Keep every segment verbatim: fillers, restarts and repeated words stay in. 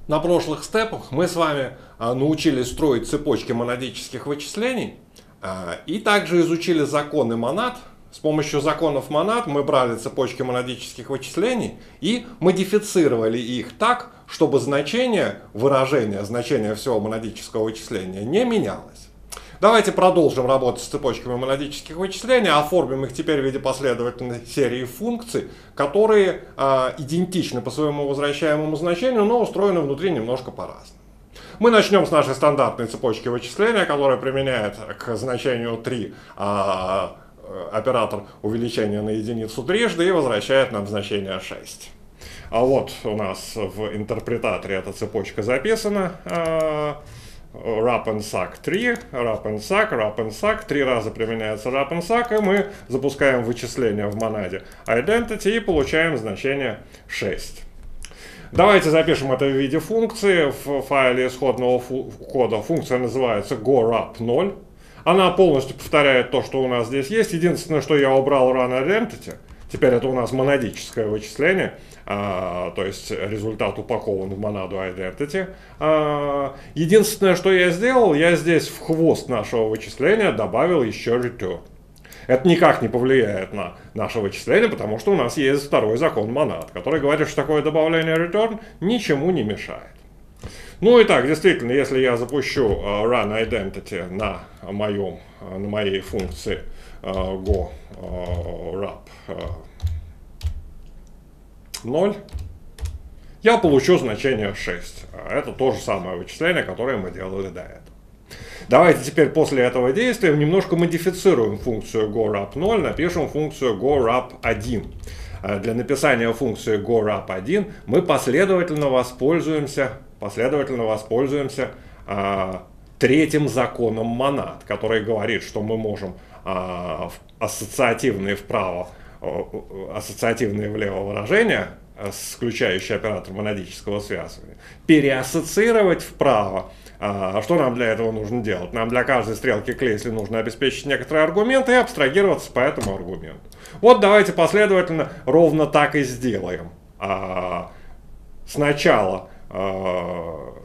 На прошлых степах мы с вами а, научились строить цепочки монадических вычислений а, и также изучили законы монад. С помощью законов монад мы брали цепочки монадических вычислений и модифицировали их так, чтобы значение выражения, значение всего монадического вычисления не менялось. Давайте продолжим работать с цепочками монадических вычислений, оформим их теперь в виде последовательной серии функций, которые э, идентичны по своему возвращаемому значению, но устроены внутри немножко по-разному. Мы начнем с нашей стандартной цепочки вычисления, которая применяет к значению три э, оператор увеличения на единицу трижды и возвращает нам значение шесть. А вот у нас в интерпретаторе эта цепочка записана. Э, wrap and suck три, wrap and suck, wrap and suck, три раза применяется wrap and suck, и мы запускаем вычисление в монаде identity и получаем значение шесть. Давайте запишем это в виде функции. В файле исходного фу кода функция называется go_wrap ноль. Она полностью повторяет то, что у нас здесь есть. Единственное, что я убрал run identity. Теперь это у нас монадическое вычисление, а, то есть результат упакован в монаду identity. А, единственное, что я сделал, я здесь в хвост нашего вычисления добавил еще return. Это никак не повлияет на наше вычисление, потому что у нас есть второй закон монад, который говорит, что такое добавление return ничему не мешает. Ну и так, действительно, если я запущу uh, run identity на, моем, на моей функции uh, go uh, wrap uh, ноль, я получу значение шесть. Это то же самое вычисление, которое мы делали до этого. Давайте теперь после этого действия немножко модифицируем функцию go_wrap ноль, напишем функцию go_wrap один. Для написания функции go_wrap один мы последовательно воспользуемся, последовательно воспользуемся а, третьим законом монад, который говорит, что мы можем а, ассоциативные вправо, ассоциативные влево выражения, включающие оператор монадического связывания, переассоциировать вправо. А что нам для этого нужно делать? Нам для каждой стрелки к если нужно обеспечить некоторые аргументы и абстрагироваться по этому аргументу. Вот давайте последовательно ровно так и сделаем. А, сначала а,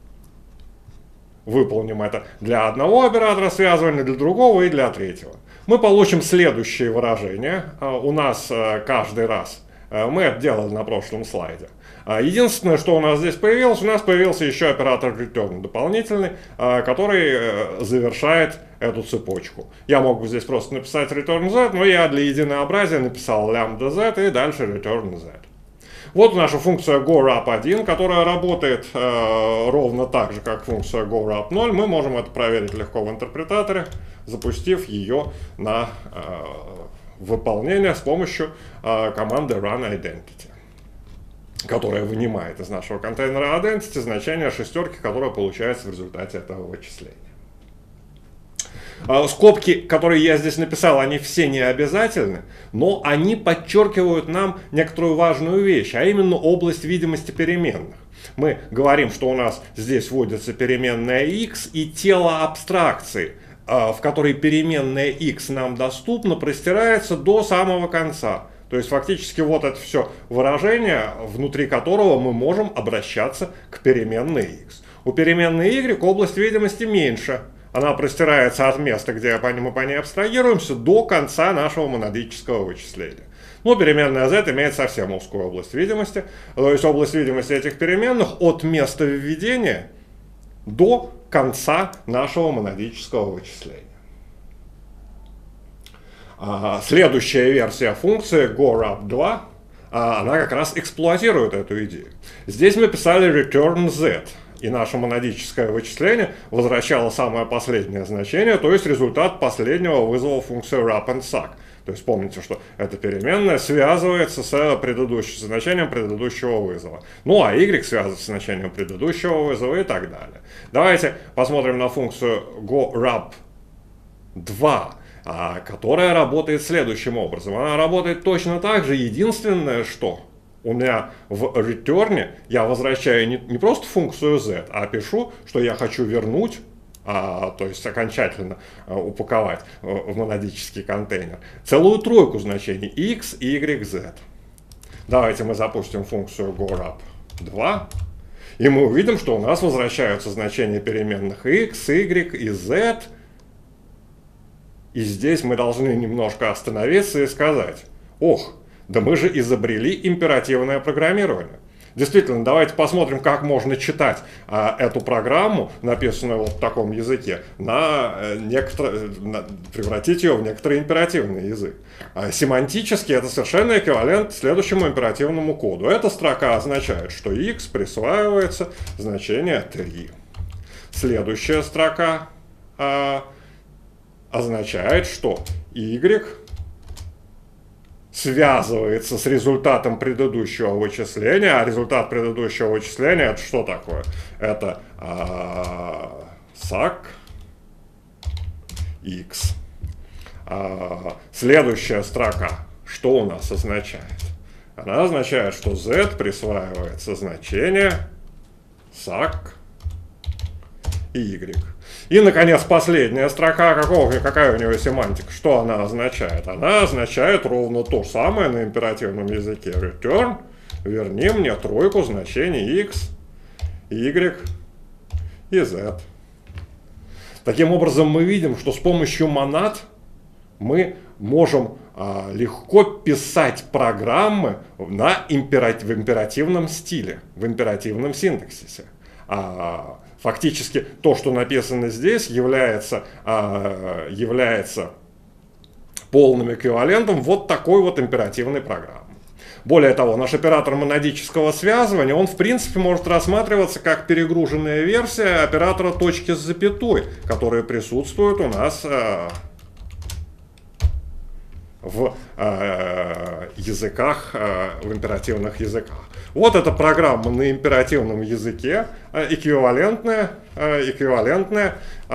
выполним это для одного оператора связывания, для другого и для третьего. Мы получим следующие выражения. А, у нас а, каждый раз, а, мы это делали на прошлом слайде. Единственное, что у нас здесь появилось, у нас появился еще оператор return дополнительный, который завершает эту цепочку. Я мог бы здесь просто написать return z, но я для единообразия написал lambda z и дальше return z. Вот наша функция go_wrap один, которая работает э, ровно так же, как функция go_wrap ноль. Мы можем это проверить легко в интерпретаторе, запустив ее на э, выполнение с помощью э, команды run identity, которая вынимает из нашего контейнера identity значение шестерки, которое получается в результате этого вычисления. Скобки, которые я здесь написал, они все не обязательны, но они подчеркивают нам некоторую важную вещь, а именно область видимости переменных. Мы говорим, что у нас здесь вводится переменная x, и тело абстракции, в которой переменная x нам доступна, простирается до самого конца. То есть фактически вот это все выражение, внутри которого мы можем обращаться к переменной x. У переменной y область видимости меньше. Она простирается от места, где мы по ней абстрагируемся, до конца нашего монадического вычисления. Но переменная z имеет совсем узкую область видимости. То есть область видимости этих переменных от места введения до конца нашего монадического вычисления. Следующая версия функции go_wrap два, она как раз эксплуатирует эту идею. Здесь мы писали return z, и наше монадическое вычисление возвращало самое последнее значение, то есть результат последнего вызова функции wrap and suck. То есть помните, что эта переменная связывается с предыдущим значением предыдущего вызова. Ну а y связывается с значением предыдущего вызова и так далее. Давайте посмотрим на функцию go_wrap два. Которая работает следующим образом. Она работает точно так же. Единственное, что у меня в return я возвращаю не, не просто функцию z, а пишу, что я хочу вернуть, а, то есть окончательно а, упаковать в монадический контейнер, целую тройку значений x, y, z. Давайте мы запустим функцию go_wrap два. И мы увидим, что у нас возвращаются значения переменных x, y и z. И здесь мы должны немножко остановиться и сказать: ох, да мы же изобрели императивное программирование. Действительно, давайте посмотрим, как можно читать а, эту программу, написанную вот в таком языке, на, некотор... на превратить ее в некоторый императивный язык. А, семантически это совершенно эквивалент следующему императивному коду. Эта строка означает, что x присваивается значение три. Следующая строка а, означает, что y связывается с результатом предыдущего вычисления, а результат предыдущего вычисления это что такое? Это а, сак x. А, следующая строка что у нас означает? Она означает, что z присваивается значение сак y. И, наконец, последняя строка, какого, какая у него семантика, что она означает? Она означает ровно то же самое на императивном языке. Return, верни мне тройку значений x, y и z. Таким образом, мы видим, что с помощью монад мы можем а, легко писать программы на императив, в императивном стиле, в императивном синтаксисе. А, Фактически то, что написано здесь, является, а, является полным эквивалентом вот такой вот императивной программы. Более того, наш оператор монадического связывания, он в принципе может рассматриваться как перегруженная версия оператора точки с запятой, который присутствует у нас а, в а, языках, а, в императивных языках. Вот эта программа на императивном языке, эквивалентная, эквивалентная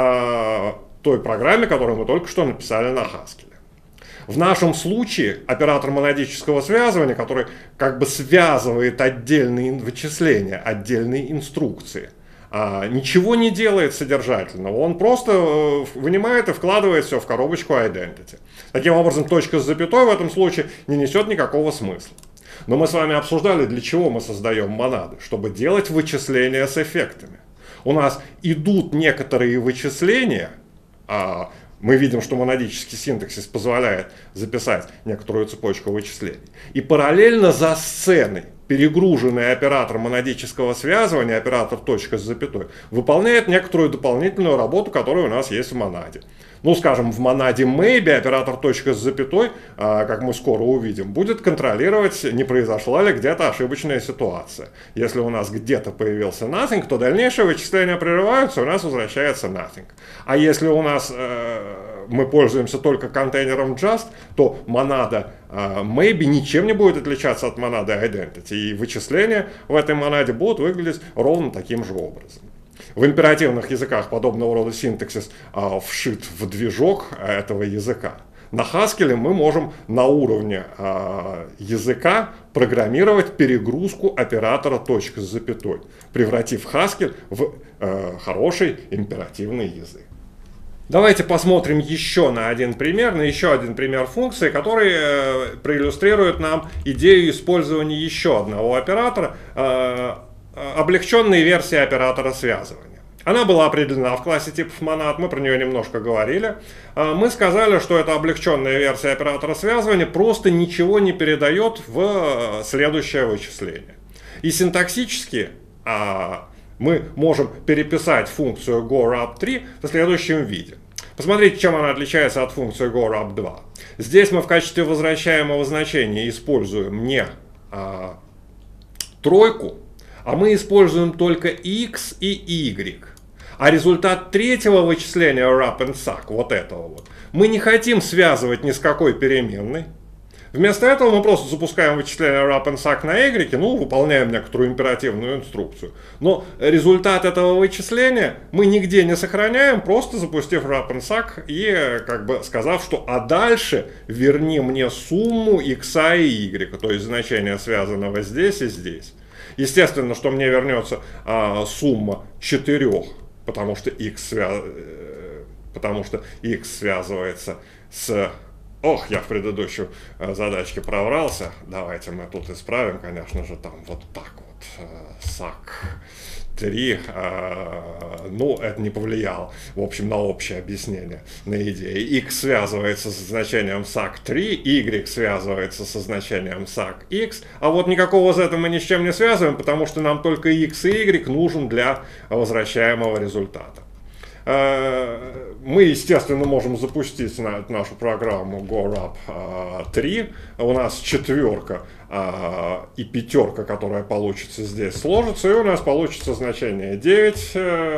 той программе, которую мы только что написали на Haskell. В нашем случае оператор монадического связывания, который как бы связывает отдельные вычисления, отдельные инструкции, ничего не делает содержательного, он просто вынимает и вкладывает все в коробочку identity. Таким образом, точка с запятой в этом случае не несет никакого смысла. Но мы с вами обсуждали, для чего мы создаем монады, чтобы делать вычисления с эффектами. У нас идут некоторые вычисления, а мы видим, что монадический синтаксис позволяет записать некоторую цепочку вычислений. И параллельно за сценой перегруженный оператор монадического связывания, оператор точка с запятой, выполняет некоторую дополнительную работу, которая у нас есть в монаде. Ну, скажем, в монаде maybe оператор точка с запятой, как мы скоро увидим, будет контролировать, не произошла ли где-то ошибочная ситуация. Если у нас где-то появился nothing, то дальнейшие вычисления прерываются, и у нас возвращается nothing. А если у нас э, мы пользуемся только контейнером just, то монада э, maybe ничем не будет отличаться от монады identity, и вычисления в этой монаде будут выглядеть ровно таким же образом. В императивных языках подобного рода синтаксис а, вшит в движок этого языка. На Haskell мы можем на уровне а, языка программировать перегрузку оператора точка с запятой, превратив Haskell в а, хороший императивный язык. Давайте посмотрим еще на один пример, на еще один пример функции, который э, проиллюстрирует нам идею использования еще одного оператора, э, облегченной версии оператора связывания. Она была определена в классе типов монад, мы про нее немножко говорили. Мы сказали, что эта облегченная версия оператора связывания просто ничего не передает в следующее вычисление. И синтаксически мы можем переписать функцию gorub три в следующем виде. Посмотрите, чем она отличается от функции gorub два. Здесь мы в качестве возвращаемого значения используем не а, тройку, а мы используем только x и y. А результат третьего вычисления wrap and suck, вот этого вот, мы не хотим связывать ни с какой переменной. Вместо этого мы просто запускаем вычисление wrap and suck на y, ну, выполняем некоторую императивную инструкцию. Но результат этого вычисления мы нигде не сохраняем, просто запустив wrap and suck и как бы сказав, что а дальше верни мне сумму x и y, то есть значение связанного здесь и здесь. Естественно, что мне вернется а, сумма четырех, потому что x, свя... потому что x связывается с... Ох, я в предыдущей задачке проврался. Давайте мы тут исправим, конечно же, там вот так вот. Сак. три, ну, это не повлияло, в общем, на общее объяснение, на идею. X связывается со значением сак три, Y связывается со значением сак X, а вот никакого z мы ни с чем не связываем, потому что нам только X и Y нужен для возвращаемого результата. Мы, естественно, можем запустить на нашу программу GoRap три. У нас четверка и пятерка, которая получится здесь, сложится, и у нас получится значение девять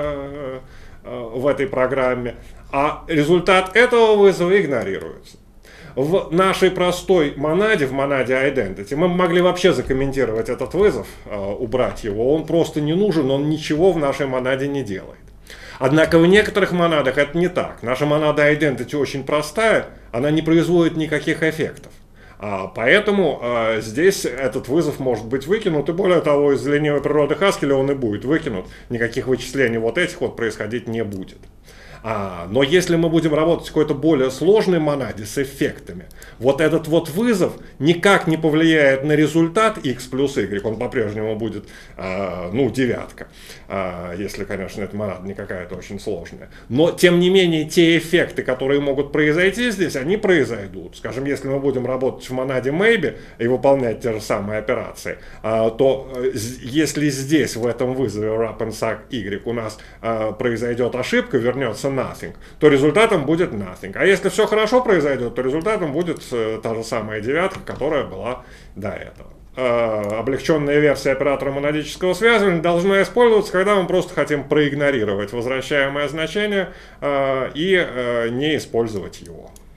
в этой программе. А результат этого вызова игнорируется. В нашей простой монаде, в монаде Identity, мы могли вообще закомментировать этот вызов, убрать его. Он просто не нужен, он ничего в нашей монаде не делает. Однако в некоторых монадах это не так. Наша монада Identity очень простая, она не производит никаких эффектов. А, поэтому а, здесь этот вызов может быть выкинут, и более того, из ленивой природы Haskell он и будет выкинут. Никаких вычислений вот этих вот происходить не будет. А, но если мы будем работать в какой-то более сложной монаде с эффектами, вот этот вот вызов никак не повлияет на результат x плюс y, он по-прежнему будет, а, ну, девятка, а, если, конечно, эта монада не какая-то очень сложная. Но, тем не менее, те эффекты, которые могут произойти здесь, они произойдут. Скажем, если мы будем работать в монаде maybe и выполнять те же самые операции, а, то если здесь, в этом вызове wrap and sack y, у нас а, произойдет ошибка, вернется nothing, то результатом будет nothing. А если все хорошо произойдет, то результатом будет э, та же самая девятка, которая была до этого. Э, облегченная версия оператора монадического связывания должна использоваться, когда мы просто хотим проигнорировать возвращаемое значение э, и э, не использовать его.